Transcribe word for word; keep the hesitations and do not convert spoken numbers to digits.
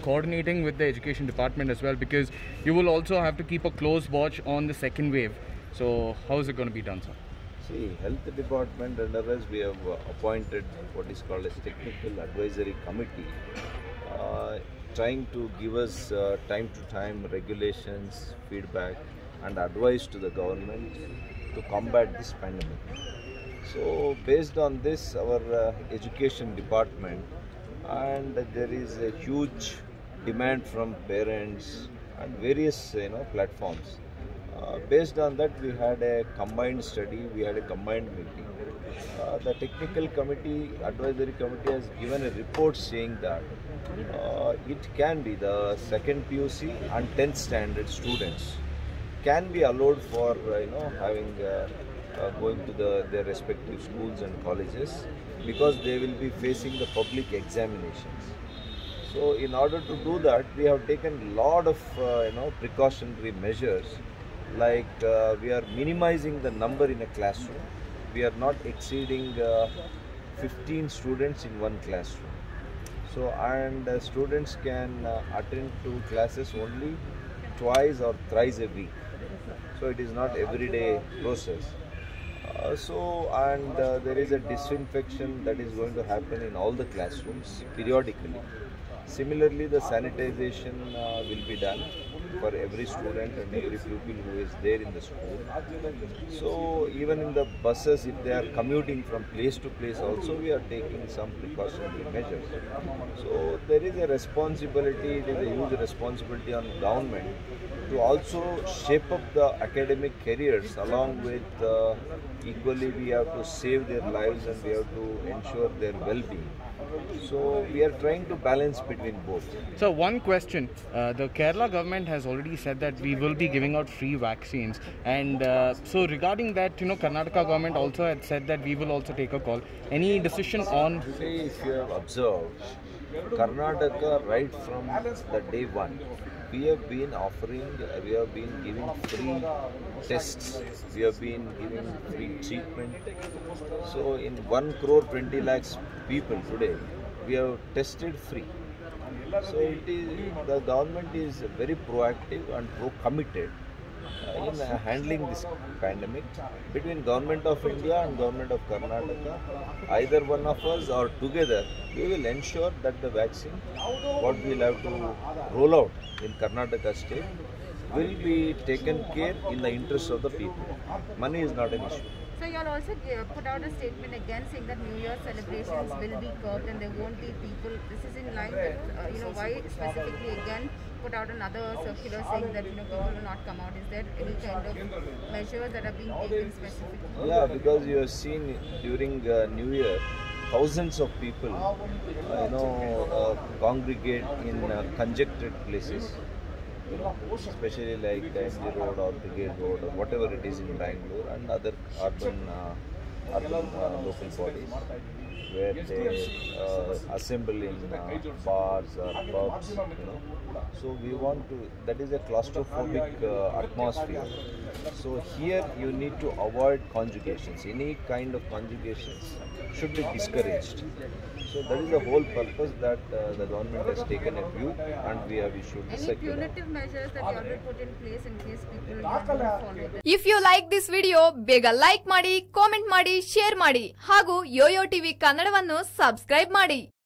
coordinating with the education department as well, because you will also have to keep a close watch on the second wave. So how is it going to be done, sir? See, health department under us, we have uh, appointed what is called as technical advisory committee, uh, trying to give us uh, time to time regulations, feedback and advice to the government to combat this pandemic. So based on this, our uh, education department, and there is a huge demand from parents and various you know platforms. Uh, based on that, we had a combined study, we had a combined meeting. Uh, the technical committee, advisory committee has given a report saying that uh, it can be the second P U C and tenth standard students can be allowed for uh, you know having uh, uh, going to the their respective schools and colleges, because they will be facing the public examinations. So in order to do that, we have taken a lot of uh, you know precautionary measures. Like uh, we are minimizing the number in a classroom. We are not exceeding uh, fifteen students in one classroom. So and uh, students can uh, attend to classes only twice or thrice a week. So it is not everyday process. Uh, so and uh, there is a disinfection that is going to happen in all the classrooms periodically. Similarly, the sanitization uh, will be done for every student and every pupil who is there in the school. So even in the buses, if they are commuting from place to place also, we are taking some precautionary measures. So there is a responsibility, it is a huge responsibility on government to also shape up the academic careers. Along with uh, equally we have to save their lives and we have to ensure their well-being. So we are trying to balance between both. So one question, uh, the Kerala government has already said that we will be giving out free vaccines, and uh, so regarding that, you know, Karnataka government also had said that we will also take a call. Any decision on? See, if you have observed, Karnataka right from the day one, we have been offering, we have been giving free tests, we have been giving free treatment. So in one crore twenty lakhs people today, we have tested free. So it is, the government is very proactive and pro-committed uh, in uh, handling this pandemic. Between Government of India and Government of Karnataka, either one of us or together, we will ensure that the vaccine, what we will have to roll out in Karnataka state, will be taken care in the interest of the people. Money is not an issue. So you all also put out a statement again saying that New Year celebrations will be curbed and there won't be people. This is in line with, uh, you know, why specifically again put out another circular saying that, you know, people will not come out. Is there any kind of measures that are being taken specifically? Yeah, because you have seen during uh, New Year, thousands of people, uh, you know, uh, congregate in uh, congested places. Especially like M G Road or Brigade Road or whatever it is in Bangalore and other urban, uh, urban uh, local bodies, where they uh, assemble in uh, bars or pubs, you know. So we want to, that is a claustrophobic uh, atmosphere. So here you need to avoid conjugations. Any kind of conjugations should be discouraged. So that is the whole purpose that uh, the government has taken a view and we have issued the circular. Any punitive measures that you already put in place in case people don't follow them? If you like this video, ಬೇಗ like ಮಾಡಿ, comment ಮಾಡಿ, share ಮಾಡಿ ಹಾಗೂ Yoyo TV ಕನ್ನಡವನ್ನು subscribe ಮಾಡಿ.